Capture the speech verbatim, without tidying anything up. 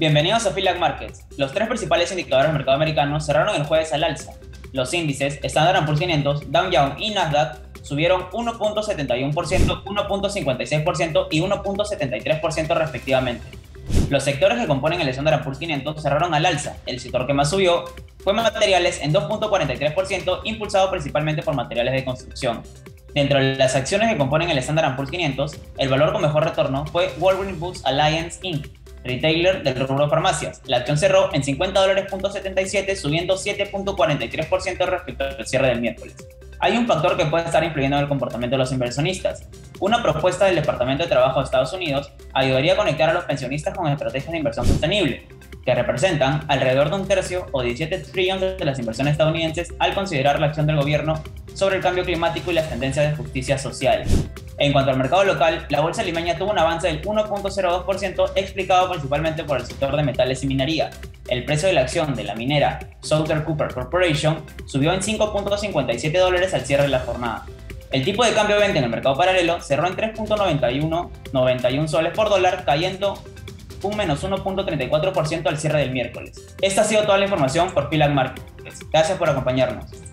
Bienvenidos a Philak Markets. Los tres principales indicadores del mercado americano cerraron el jueves al alza. Los índices Standard and Poor's quinientos, Dow Jones y Nasdaq subieron uno punto setenta y uno por ciento, uno punto cincuenta y seis por ciento y uno punto setenta y tres por ciento respectivamente. Los sectores que componen el Standard and Poor's quinientos cerraron al alza. El sector que más subió fue materiales en dos punto cuarenta y tres por ciento, impulsado principalmente por materiales de construcción. Dentro de las acciones que componen el Standard and Poor's quinientos, el valor con mejor retorno fue Walgreens Boots Alliance incorporated, retailer del rubro farmacias. La acción cerró en cincuenta dólares punto setenta y siete, subiendo siete punto cuarenta y tres por ciento respecto al cierre del miércoles. Hay un factor que puede estar influyendo en el comportamiento de los inversionistas. Una propuesta del Departamento de Trabajo de Estados Unidos ayudaría a conectar a los pensionistas con estrategias de inversión sostenible, que representan alrededor de un tercio o diecisiete trillones de las inversiones estadounidenses al considerar la acción del gobierno sobre el cambio climático y las tendencias de justicia social. En cuanto al mercado local, la bolsa limeña tuvo un avance del uno punto cero dos por ciento, explicado principalmente por el sector de metales y minería. El precio de la acción de la minera Southern Copper Corporation subió en cinco punto cincuenta y siete dólares al cierre de la jornada. El tipo de cambio de venta en el mercado paralelo cerró en tres punto noventa y uno soles por dólar, cayendo un menos uno punto treinta y cuatro por ciento al cierre del miércoles. Esta ha sido toda la información por Philak Markets. Gracias por acompañarnos.